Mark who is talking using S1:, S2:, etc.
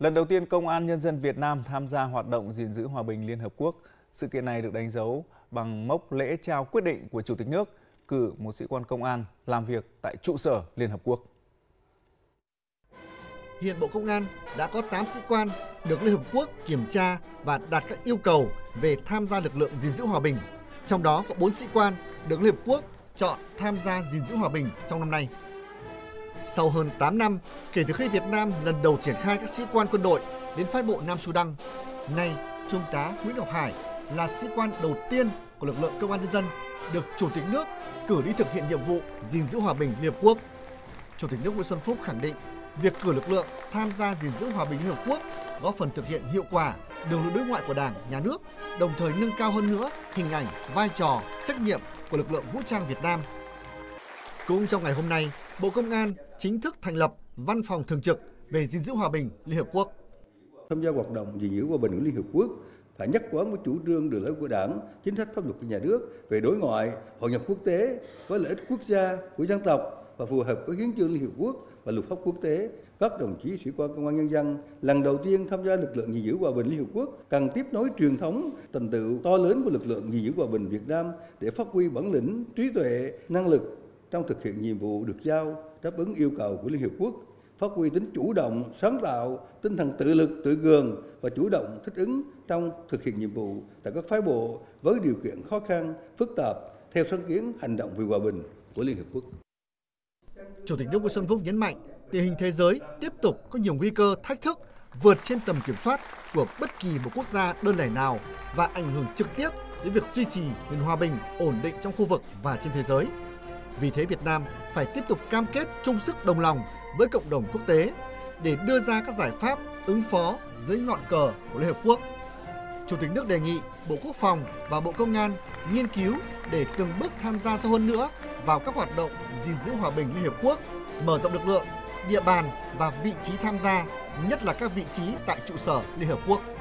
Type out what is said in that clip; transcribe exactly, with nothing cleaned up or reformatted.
S1: Lần đầu tiên Công an Nhân dân Việt Nam tham gia hoạt động gìn giữ hòa bình Liên Hợp Quốc. Sự kiện này được đánh dấu bằng mốc lễ trao quyết định của Chủ tịch nước cử một sĩ quan công an làm việc tại trụ sở Liên Hợp Quốc.
S2: Hiện Bộ Công an đã có tám sĩ quan được Liên Hợp Quốc kiểm tra và đạt các yêu cầu về tham gia lực lượng gìn giữ hòa bình. Trong đó có bốn sĩ quan được Liên Hợp Quốc chọn tham gia gìn giữ hòa bình trong năm nay. Sau hơn tám năm kể từ khi Việt Nam lần đầu triển khai các sĩ quan quân đội đến phái bộ Nam Sudan, nay Trung tá Nguyễn Ngọc Hải là sĩ quan đầu tiên của lực lượng Công an Nhân dân được Chủ tịch nước cử đi thực hiện nhiệm vụ gìn giữ hòa bình Liên Hợp Quốc. Chủ tịch nước Nguyễn Xuân Phúc khẳng định việc cử lực lượng tham gia gìn giữ hòa bình Liên Hợp Quốc góp phần thực hiện hiệu quả đường lối đối ngoại của Đảng, Nhà nước, đồng thời nâng cao hơn nữa hình ảnh, vai trò, trách nhiệm của lực lượng vũ trang Việt Nam. Cũng trong ngày hôm nay, Bộ Công an chính thức thành lập Văn phòng Thường trực về gìn giữ hòa bình Liên Hợp Quốc.
S3: Tham gia hoạt động gìn giữ hòa bình của Liên Hợp Quốc phải nhất quán với chủ trương đường lối của Đảng, chính sách pháp luật của nhà nước về đối ngoại, hội nhập quốc tế với lợi ích quốc gia của dân tộc và phù hợp với hiến chương Liên Hợp Quốc và luật pháp quốc tế. Các đồng chí sĩ quan công an nhân dân lần đầu tiên tham gia lực lượng gìn giữ hòa bình Liên Hợp Quốc cần tiếp nối truyền thống thành tựu to lớn của lực lượng gìn giữ hòa bình Việt Nam để phát huy bản lĩnh, trí tuệ, năng lực trong thực hiện nhiệm vụ được giao, đáp ứng yêu cầu của Liên Hợp Quốc, phát huy tính chủ động, sáng tạo, tinh thần tự lực, tự cường và chủ động thích ứng trong thực hiện nhiệm vụ tại các phái bộ với điều kiện khó khăn, phức tạp theo sáng kiến hành động vì hòa bình của Liên Hợp Quốc.
S2: Chủ tịch nước Nguyễn Xuân Phúc nhấn mạnh, tình hình thế giới tiếp tục có nhiều nguy cơ, thách thức vượt trên tầm kiểm soát của bất kỳ một quốc gia đơn lẻ nào và ảnh hưởng trực tiếp đến việc duy trì nền hòa bình, ổn định trong khu vực và trên thế giới. Vì thế Việt Nam phải tiếp tục cam kết chung sức đồng lòng với cộng đồng quốc tế để đưa ra các giải pháp ứng phó dưới ngọn cờ của Liên Hợp Quốc. Chủ tịch nước đề nghị Bộ Quốc phòng và Bộ Công an nghiên cứu để từng bước tham gia sâu hơn nữa vào các hoạt động gìn giữ hòa bình Liên Hợp Quốc, mở rộng lực lượng, địa bàn và vị trí tham gia, nhất là các vị trí tại trụ sở Liên Hợp Quốc.